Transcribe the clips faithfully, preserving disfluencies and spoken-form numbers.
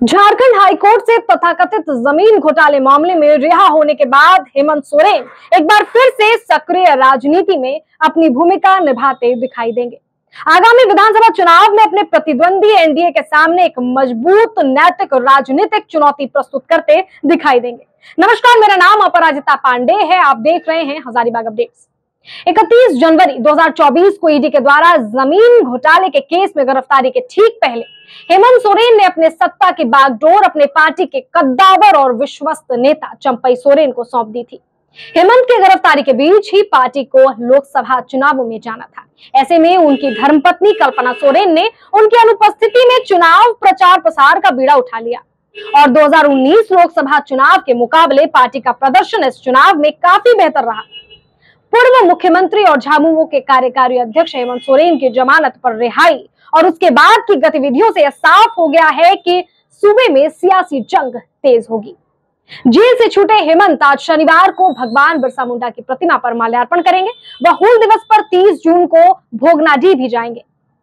Jharkhand high court से तथाकथित जमीन घोटाले मामले में रिहा होने के बाद हेमंत सोरेन एक बार फिर से सक्रिय राजनीति में अपनी भूमिका निभाते दिखाई देंगे। आगामी विधानसभा चुनाव में अपने प्रतिद्वंदी एनडीए के सामने एक मजबूत नैतिक राजनीतिक चुनौती प्रस्तुत करते दिखाई देंगे। नमस्कार, मेरा नाम अपराजिता पांडे है। आप देख रहे हैं हजारीबाग अपडेट्स। इकतीस जनवरी दो हज़ार चौबीस को ईडी के द्वारा जमीन घोटाले के केस में गिरफ्तारी के ठीक पहले हेमंत सोरेन ने अपने सत्ता की बागडोर अपने पार्टी के कद्दावर और विश्वस्त नेता चंपई सोरेन को सौंप दी थी। हेमंत की गिरफ्तारी के बीच ही पार्टी को लोकसभा चुनावों में जाना था। ऐसे में उनकी धर्मपत्नी कल्पना सोरेन ने उनकी अनुपस्थिति में चुनाव प्रचार प्रसार का बीड़ा उठा लिया और दो हज़ार उन्नीस लोकसभा चुनाव के मुकाबले पार्टी का प्रदर्शन इस चुनाव में काफी बेहतर रहा। पूर्व मुख्यमंत्री और झामुमो के कार्यकारी अध्यक्ष हेमंत सोरेन की जमानत पर रिहाई और उसके बाद की गतिविधियों से यह साफ हो गया है कि सूबे में सियासी जंग तेज होगी। जेल से छूटे हेमंत आज शनिवार को भगवान बिरसा मुंडा की प्रतिमा पर माल्यार्पण करेंगे। वह हूल दिवस पर तीस जून को भोगनाडीह भी जाएंगे।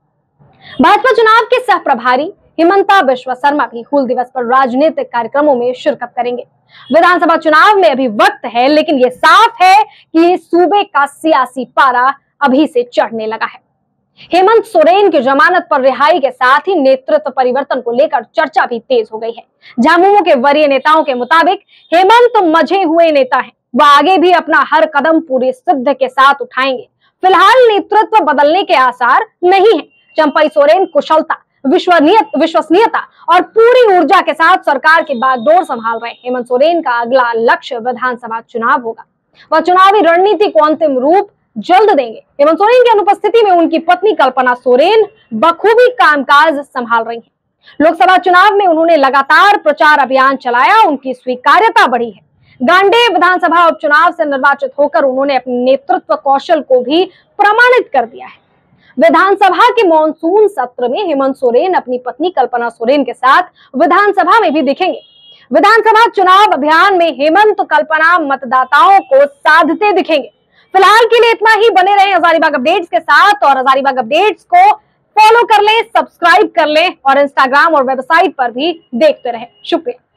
भाजपा चुनाव के सह प्रभारी हिमंता बिश्वा शर्मा भी हूल दिवस पर राजनीतिक कार्यक्रमों में शिरकत करेंगे। विधानसभा चुनाव में अभी वक्त है, लेकिन यह साफ है कि सूबे का सियासी पारा अभी से चढ़ने लगा है। हेमंत सोरेन की जमानत पर रिहाई के साथ ही नेतृत्व परिवर्तन को लेकर चर्चा भी तेज हो गई है। झामुमो के वरीय नेताओं के मुताबिक हेमंत मजे हुए नेता हैं। वह आगे भी अपना हर कदम पूरी सिद्ध के साथ उठाएंगे। फिलहाल नेतृत्व बदलने के आसार नहीं है। चंपई सोरेन कुशलता, विश्वसनीयता और पूरी ऊर्जा के साथ सरकार की बागडोर संभाल रहे। हेमंत सोरेन का अगला लक्ष्य विधानसभा चुनाव होगा। वह चुनावी रणनीति को अंतिम रूप जल्द देंगे। हेमंत सोरेन की अनुपस्थिति में उनकी पत्नी कल्पना सोरेन बखूबी कामकाज संभाल रही हैं। लोकसभा चुनाव में उन्होंने लगातार प्रचार अभियान चलाया, उनकी स्वीकार्यता बढ़ी है। गांडेय विधानसभा उपचुनाव से निर्वाचित होकर उन्होंने अपने नेतृत्व कौशल को भी प्रमाणित कर दिया है। विधानसभा के मॉनसून सत्र में हेमंत सोरेन अपनी पत्नी कल्पना सोरेन के साथ विधानसभा में भी दिखेंगे। विधानसभा चुनाव अभियान में हेमंत कल्पना मतदाताओं को साधते दिखेंगे। फिलहाल के लिए इतना ही। बने रहे हजारीबाग अपडेट्स के साथ और हजारीबाग अपडेट्स को फॉलो कर लें, सब्सक्राइब कर लें और इंस्टाग्राम और वेबसाइट पर भी देखते रहें। शुक्रिया।